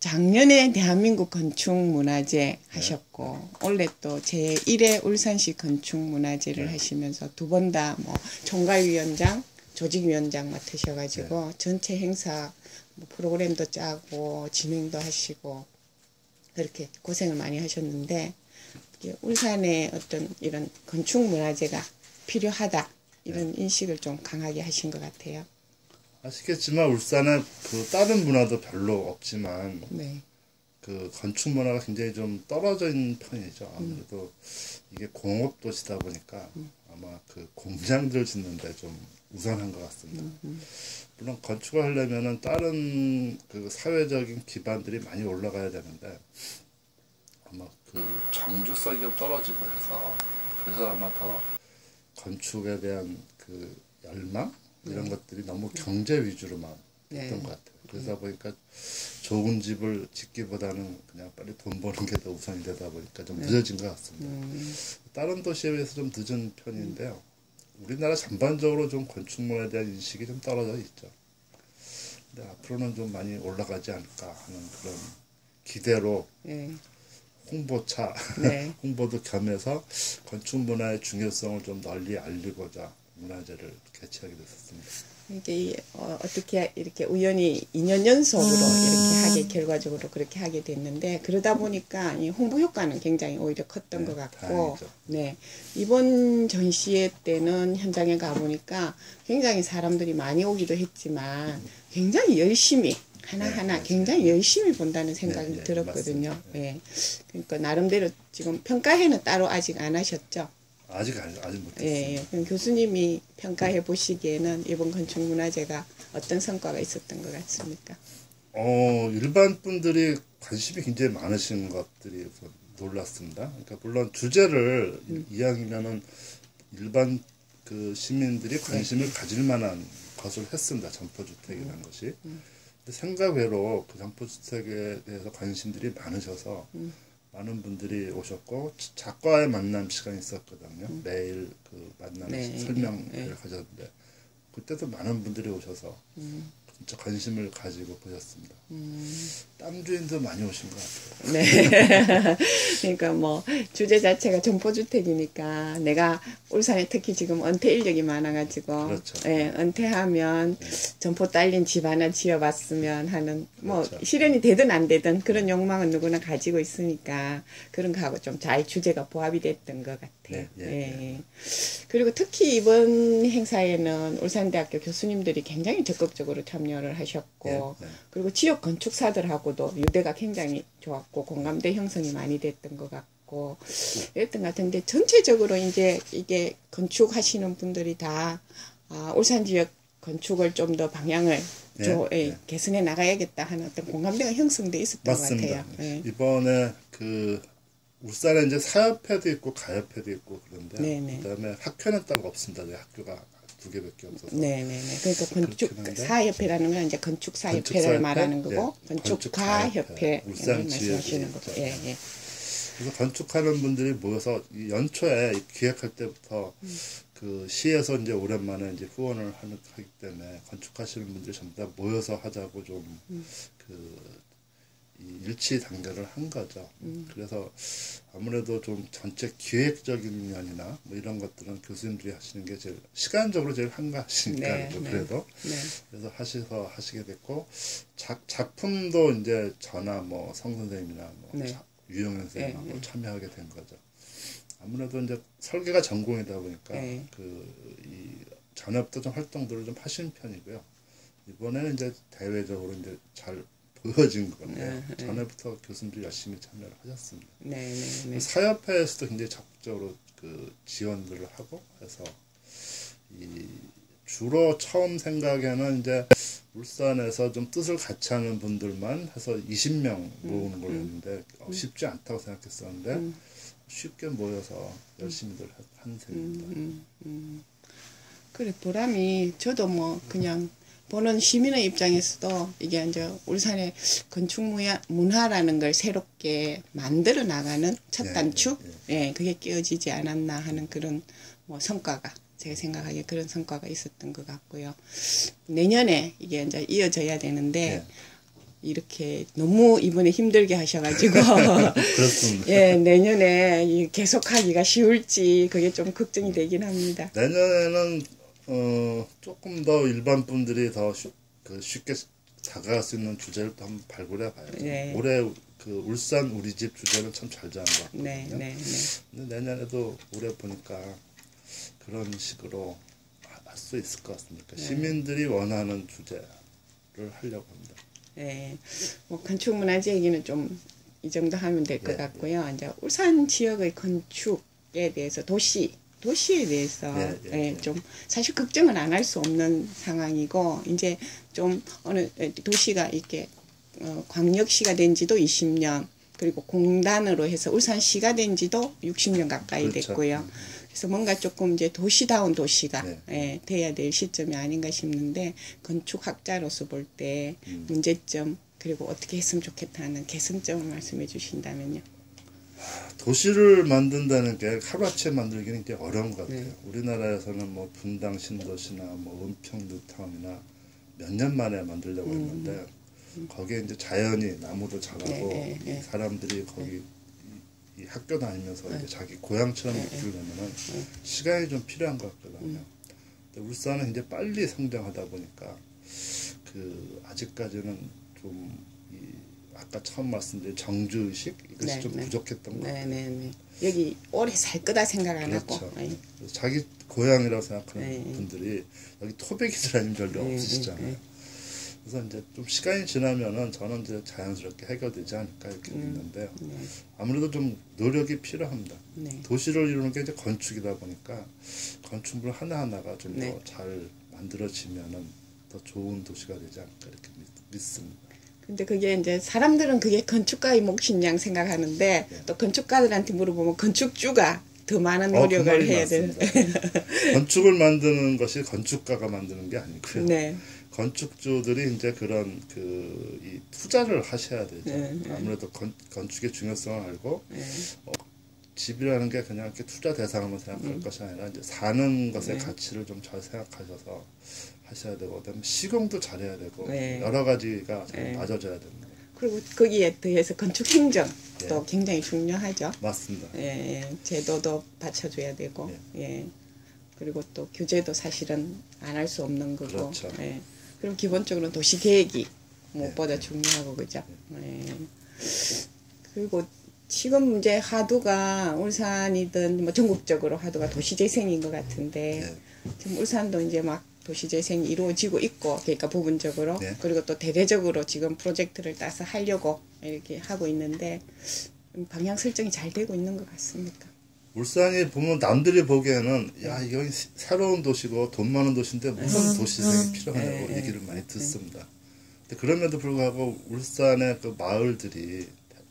작년에 대한민국 건축문화제 하셨고 올해 또 제1회 울산시 건축문화제를 하시면서 두 번 다 뭐 총괄위원장, 조직위원장 맡으셔가지고 전체 행사 뭐 프로그램도 짜고 진행도 하시고 그렇게 고생을 많이 하셨는데 울산에 어떤 이런 건축문화제가 필요하다 이런 인식을 좀 강하게 하신 것 같아요. 아시겠지만 울산은 그 다른 문화도 별로 없지만 네. 그 건축 문화가 굉장히 좀 떨어져 있는 편이죠. 아무래도 이게 공업 도시다 보니까 아마 그 공장들 짓는데 좀 우선한 것 같습니다. 물론 건축을 하려면은 다른 그 사회적인 기반들이 많이 올라가야 되는데 아마 그 정주성이 좀 떨어지고 해서 그래서 아마 더 건축에 대한 그 열망 이런 것들이 너무 경제 위주로만 했던 것 같아요. 그러다 보니까 좋은 집을 짓기보다는 그냥 빨리 돈 버는 게 더 우선이 되다 보니까 좀 늦어진 것 같습니다. 다른 도시에 비해서 좀 늦은 편인데요. 우리나라 전반적으로 좀 건축물에 대한 인식이 좀 떨어져 있죠. 근데 앞으로는 좀 많이 올라가지 않을까 하는 그런 기대로 홍보차, 홍보도 겸해서 건축 문화의 중요성을 좀 널리 알리고자 문화제를 개최하게 됐었습니다. 이게 어떻게 이렇게 우연히 2년 연속으로 이렇게 결과적으로 그렇게 하게 됐는데 그러다 보니까 이 홍보 효과는 굉장히 오히려 컸던 것 같고, 다행이죠. 네 이번 전시회 때는 현장에 가 보니까 굉장히 사람들이 많이 오기도 했지만 굉장히 열심히 하나하나 굉장히 열심히 본다는 생각이 들었거든요. 그러니까 나름대로 지금 평가회는 따로 아직 안 하셨죠? 아직 못했습니다. 그럼 교수님이 평가해 보시기에는 이번 건축문화제가 어떤 성과가 있었던 것 같습니까? 일반 분들이 관심이 굉장히 많으신 것들이 놀랐습니다. 그러니까 물론 주제를 이왕이면은 일반 그 시민들이 관심을 가질 만한 것을 했습니다. 점포주택이라는 것이. 근데 생각외로 그 점포주택에 대해서 관심들이 많으셔서 많은 분들이 오셨고 작가의 만남 시간이 있었거든요. 매일 그 만남 설명회를 가졌는데 그때도 많은 분들이 오셔서 진짜 관심을 가지고 보셨습니다. 땅 주인도 많이 오신 것 같아요. 네. 그러니까 뭐 주제 자체가 점포주택이니까 내가 울산에 특히 지금 은퇴 인력이 많아가지고 그렇죠. 은퇴하면 점포 딸린 집 하나 지어봤으면 하는 뭐 그렇죠. 실현이 되든 안 되든 그런 욕망은 누구나 가지고 있으니까 그런 거하고 좀 잘 주제가 보합이 됐던 것 같아요. 그리고 특히 이번 행사에는 울산대학교 교수님들이 굉장히 적극적으로 참여를 하셨고 그리고 지역 건축사들하고도 유대가 굉장히 좋았고 공감대 형성이 많이 됐던 것 같고 그랬던 것 같은데 전체적으로 이제 이게 건축하시는 분들이 다 울산 지역 건축을 좀 더 방향을 개선해 나가야겠다 하는 어떤 공감대가 형성돼 있었던 맞습니다. 것 같아요. 이번에 그 울산에 이제 사협회도 있고 가협회도 있고 그런데 그다음에 학회는 따로 없습니다. 학교가 두 개밖에 없어서. 그러니까 건축 사협회라는 건 이제 건축 사협회를 말하는 거고 건축가협회 울산 지역에 거죠. 그래서 건축하는 분들이 모여서 연초에 기획할 때부터 그 시에서 이제 오랜만에 이제 후원을 하기 때문에 건축하시는 분들이 전부 다 모여서 하자고 좀 일치 단결을 한 거죠. 그래서 아무래도 좀 전체 기획적인 면이나 뭐 이런 것들은 교수님들이 하시는 게 제일 시간적으로 제일 한가하시니까 그래도 그래서 하시게 됐고 작품도 이제 저나 뭐 성 선생님이나 뭐 유영현 선생님하고 참여하게 된 거죠. 아무래도 이제 설계가 전공이다 보니까 이 전에부터 좀 활동들을 좀 하시는 편이고요. 이번에는 이제 대외적으로 이제 잘 보여진 건데 전에부터 교수님들이 열심히 참여를 하셨습니다. 사협회에서도 굉장히 적극적으로 그 지원들을 하고 해서 주로 처음 생각에는 이제 울산에서 좀 뜻을 같이 하는 분들만 해서 20명 모으는 걸 했는데 쉽지 않다고 생각했었는데 쉽게 모여서 열심히들 한 셈입니다. 그래 보람이 저도 뭐 그냥 보는 시민의 입장에서도 이게 이제 울산의 건축 문화라는 걸 새롭게 만들어 나가는 첫 단추, 그게 끼워지지 않았나 하는 그런 뭐 성과가 제가 생각하기에 그런 성과가 있었던 것 같고요. 내년에 이게 이제 이어져야 되는데 이렇게 너무 이번에 힘들게 하셔가지고 그렇습니다. 예, 내년에 계속하기가 쉬울지 그게 좀 걱정이 되긴 합니다. 내년에는 조금 더 일반 분들이 더 쉽게 다가갈 수 있는 주제를 또 한번 발굴해 봐야죠. 네. 올해 그 울산 우리 집 주제는 참 잘 정한 것 같거든요. 네, 네, 네. 근데 내년에도 올해 보니까 그런 식으로 할 수 있을 것 같습니다. 네. 시민들이 원하는 주제를 하려고 합니다. 네, 뭐 건축문화재 얘기는 좀 이 정도 하면 될 것 네, 같고요. 이제 울산 지역의 건축에 대해서 도시에 대해서 좀 사실 걱정은 안 할 수 없는 상황이고 이제 좀 어느 도시가 이렇게 광역시가 된 지도 20년 그리고 공단으로 해서 울산시가 된 지도 60년 가까이 그렇죠. 됐고요. 그래서 뭔가 조금 이제 도시다운 도시가 돼야 될 시점이 아닌가 싶는데 건축학자로서 볼 때 문제점 그리고 어떻게 했으면 좋겠다는 개선점을 말씀해 주신다면요. 도시를 만든다는 게 하루아침에 만들기는 굉장히 어려운 것 같아요. 우리나라에서는 뭐 분당 신도시나 뭐 은평 뉴타운이나 몇 년 만에 만들려고 했는데 거기에 이제 자연이 나무도 자라고 사람들이 거기 이 학교 다니면서 이제 자기 고향처럼 느끼려면은 시간이 좀 필요한 것 같거든요. 근데 울산은 이제 빨리 성장하다 보니까 그 아직까지는 좀 아까 처음 말씀드린 정주의식 이것이 좀 부족했던 것 같아요. 여기 오래 살 거다 생각 안 하고. 자기 고향이라고 생각하는 분들이 여기 토백이들 아니면 별로 없으시잖아요. 그래서 이제 좀 시간이 지나면은 저는 이제 자연스럽게 해결되지 않을까 이렇게 믿는데요. 아무래도 좀 노력이 필요합니다. 도시를 이루는 게 이제 건축이다 보니까 건축물 하나하나가 좀 더 잘 만들어지면은 더 좋은 도시가 되지 않을까 이렇게 믿습니다. 근데 그게 이제 사람들은 그게 건축가의 몫인 양 생각하는데 또 건축가들한테 물어보면 건축주가 더 많은 노력을 해야 되는. 건축을 만드는 것이 건축가가 만드는 게 아니고요. 건축주들이 이제 그런 이 투자를 하셔야 되죠. 아무래도 건축의 중요성을 알고 집이라는 게 그냥 이렇게 투자 대상으로 생각할 것이 아니라 이제 사는 것의 가치를 좀 잘 생각하셔서 하셔야 되고 그다음에 시공도 잘해야 되고 여러 가지가 잘 맞아져야 됩니다. 그리고 거기에 더해서 건축 행정도 굉장히 중요하죠. 맞습니다. 제도도 받쳐줘야 되고 그리고 또 규제도 사실은 안 할 수 없는 거고 그렇죠. 그리고 기본적으로 도시 계획이 무엇보다 중요하고 그죠. 그리고 지금 이제 하도가 울산이든 뭐 전국적으로 하도가 도시재생인 것 같은데 지금 울산도 이제 막 도시재생이 이루어지고 있고 그러니까 부분적으로 그리고 또 대대적으로 지금 프로젝트를 따서 하려고 이렇게 하고 있는데 방향 설정이 잘 되고 있는 것 같습니까? 울산이 보면 남들이 보기에는 야 여기 새로운 도시고 돈 많은 도시인데 무슨 도시재생이 필요하냐고 얘기를 많이 듣습니다. 근데 그럼에도 불구하고 울산의 그 마을들이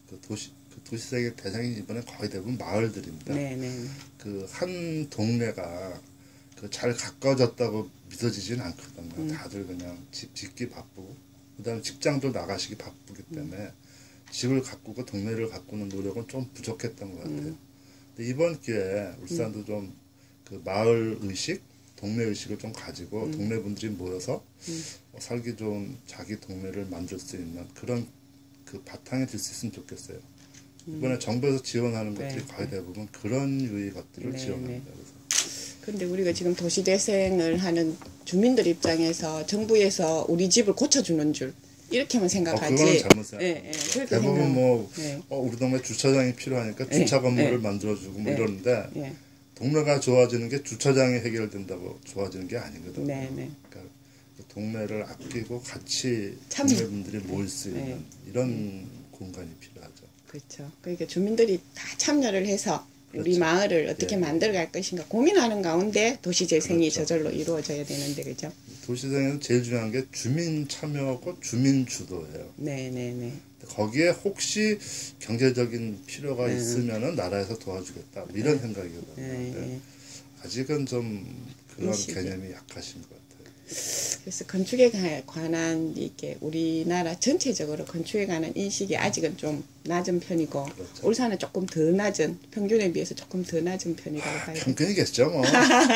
도시재생의 대상이 이번에 거의 대부분 마을들입니다. 그 한 동네가 잘 가까워졌다고 믿어지지는 않거든요. 다들 그냥 집 짓기 바쁘고 그다음에 직장도 나가시기 바쁘기 때문에 집을 가꾸고 동네를 가꾸는 노력은 좀 부족했던 것 같아요. 근데 이번 기회에 울산도 좀 그 마을 의식, 동네 의식을 좀 가지고 동네 분들이 모여서 살기 좋은 자기 동네를 만들 수 있는 그런 그 바탕이 될 수 있으면 좋겠어요. 이번에 정부에서 지원하는 것들이 거의 대부분 그런 유의 것들을 지원합니다. 그런데 우리가 지금 도시재생을 하는 주민들 입장에서 정부에서 우리 집을 고쳐주는 줄 이렇게만 생각하지. 그거는 잘못 생각합니다. 대부분 뭐 우리 동네 주차장이 필요하니까 주차 건물을 만들어주고 뭐 이러는데 동네가 좋아지는 게 주차장이 해결된다고 좋아지는 게 아니거든요. 그러니까 그 동네를 아끼고 같이 동네분들이 모일 수 있는 이런 공간이 필요하죠. 그렇죠. 그러니까 주민들이 다 참여를 해서 우리 마을을 어떻게 만들어갈 것인가 고민하는 가운데 도시재생이 저절로 이루어져야 되는데 그죠? 도시재생에는 제일 중요한 게 주민 참여하고 주민 주도예요. 거기에 혹시 경제적인 필요가 있으면은 나라에서 도와주겠다 이런 생각이거든요. 아직은 좀 그런 개념이 약하신 것 같아요. 그래서 건축에 관한 이게 우리나라 전체적으로 건축에 관한 인식이 아직은 좀 낮은 편이고 울산은 조금 더 낮은 평균에 비해서 조금 더 낮은 편이라고 봐요. 평균이겠죠 뭐.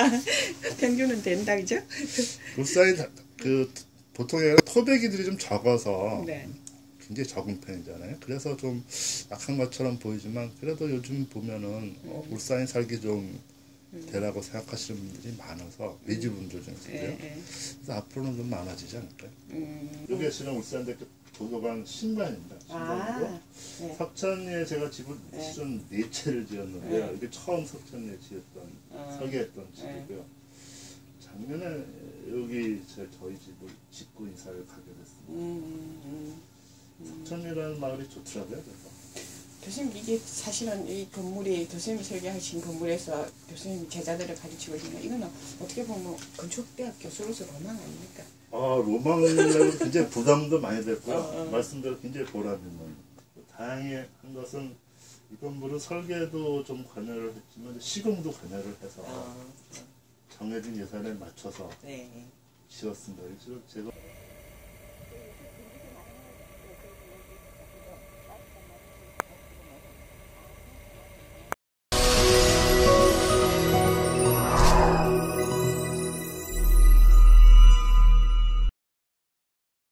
평균은 된다 그죠? 울산이 보통 토백이들이 좀 적어서 굉장히 적은 편이잖아요. 그래서 좀 약한 것처럼 보이지만 그래도 요즘 보면은 울산에 살기 좀 되라고 생각하시는 분들이 많아서 외지분들 중에서도요. 그래서 앞으로는 좀 많아지지 않을까요? 여기 지금 울산대학교 도서관 신관입니다. 신관이고 네. 석천리에 제가 집을 시즌 4채를 지었는데요. 이게 처음 석천리에 지었던 설계했던 집이고요. 작년에 여기 저희 집을 짓고 이사를 가게 됐습니다. 석천리라는 마을이 좋더라고요. 그래서. 교수님 이게 사실은 이 건물이 교수님이 설계하신 건물에서 교수님 제자들을 가르치고 있는 거 이거는 어떻게 보면 건축대학 교수로서 로망 아닙니까? 로망은 굉장히 부담도 많이 됐고요. 말씀대로 굉장히 보람 있는. 다행히 한 것은 이 건물은 설계도 좀 관여를 했지만 시공도 관여를 해서 정해진 예산에 맞춰서 지었습니다. 그래서 제가